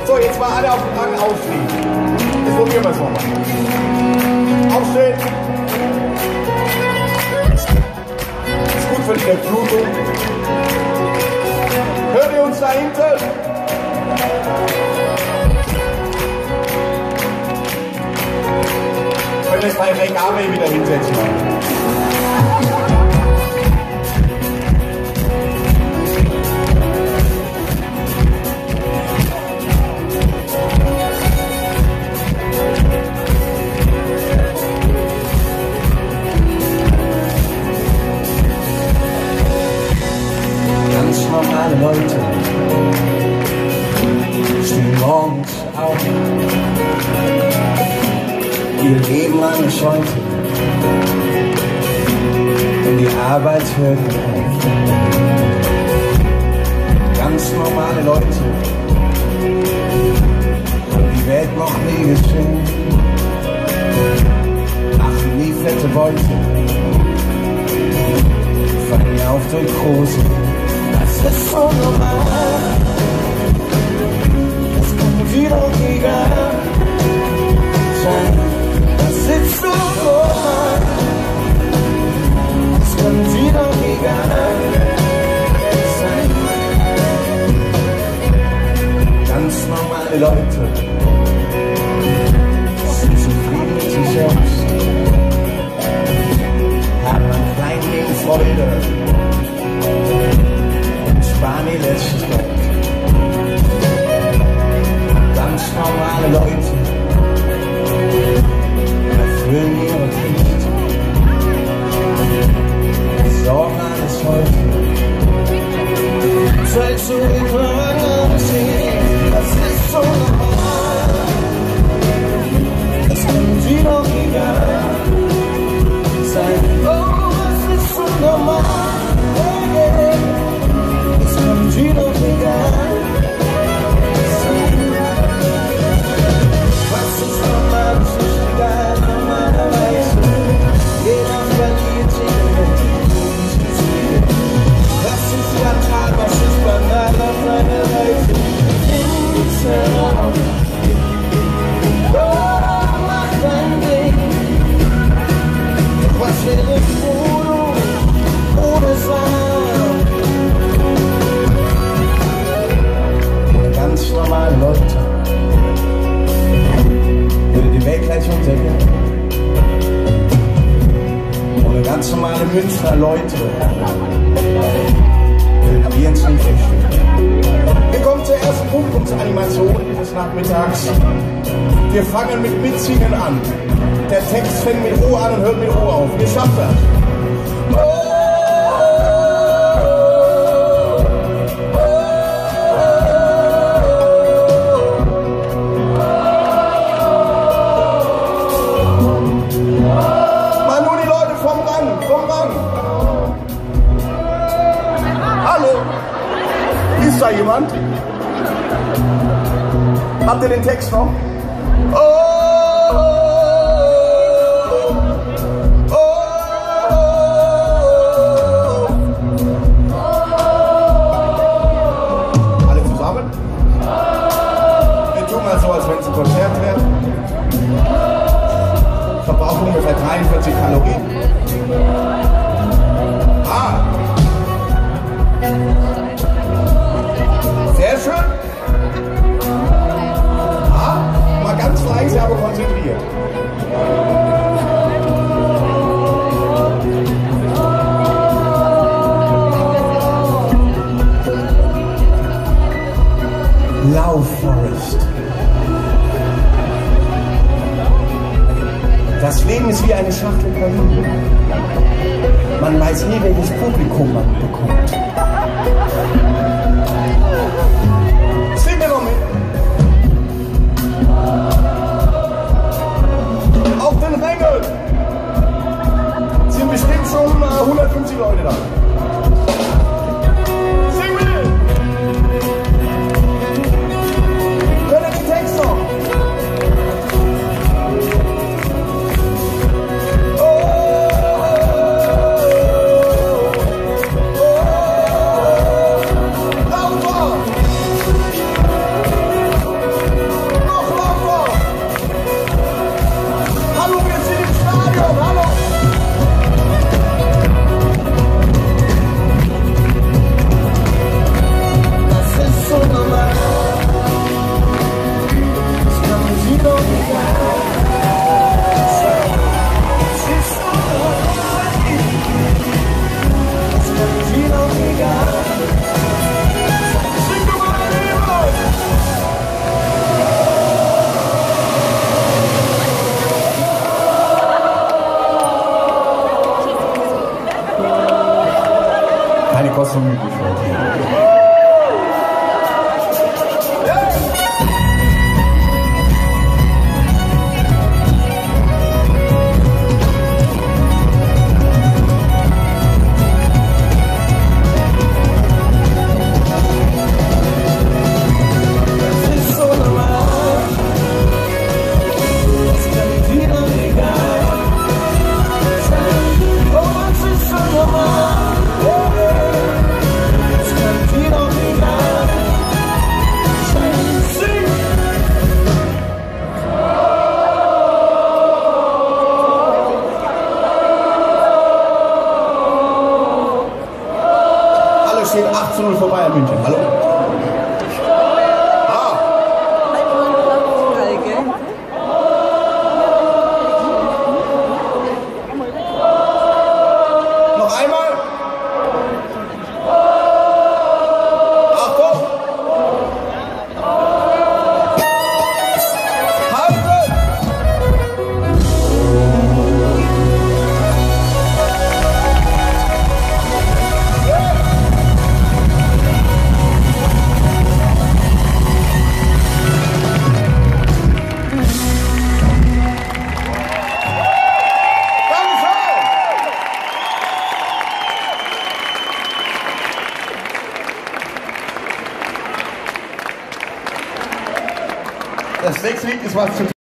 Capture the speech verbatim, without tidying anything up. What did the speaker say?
So, jetzt mal alle auf den Rang aufstehen. Jetzt probieren wir es nochmal. Aufstehen. Ist gut für die Durchblutung. Hört ihr uns da hinten? Könnt ihr euch bei Regame wieder hinsetzen? Ganz normale Leute stehen morgens auf, ihr Leben lang ist heute und die Arbeit hört nicht auf. Ganz normale Leute, die Welt noch nie gesehen, machen nie fette Beute, fallen mir auf durch große. Das ist so normal, das kann wieder egal sein. Das ist so normal, das kann wieder egal sein. Ganz normale Leute sind zufrieden mit sich selbst, haben an kleinen Dingen Freude, sparen ihr letztes Geld. Ganz normale Leute erfüllen ihre Pflicht, sorgen alles heute. Zeit zu überwachen, das ist so normal, das kann sie doch egal sein. Oh, das ist so normal, hey, hey. Sie doch egal sein. Was ist normal, das ist egal, normalerweise. Jeder verliert sich in Ziel. Was ist fatal, was ist banal auf einer Reise? Inseraum. Oh, mach dein Ding. Was wäre Foto ohne Sahne? Ganz normale Leute würde die Welt gleich untergehen. Ohne ganz normale Münchner Leute würden wir uns nicht verstehen. Wir kommen zur ersten Publikumsanimation des Nachmittags. Wir fangen mit Mitsingen an. Der Text fängt mit O an und hört mit O auf. Wir schaffen das. Ist da jemand? Habt ihr den Text noch? Oh, oh, oh, alle zusammen? Wir tun mal so, als wenn es ein Konzert wäre. Verbrauchen ungefähr dreiundvierzig Kalorien. Ah! Sehr schön. Ah, mal ganz leise, aber konzentriert. Lauf, Forest. Das Leben ist wie eine Schachtel Pralinen. Man weiß nie, welches Publikum man bekommt. Sing mir noch mit. Auf den Rängen sind bestimmt schon hundertfünfzig Leute da. Sing mit. Hört ihr den Text noch? die kostet mich gefällt. Steht acht zu null vorbei in München. Hallo? Ah. Noch einmal. Achtung. Halten. Das nächste Lied ist was zu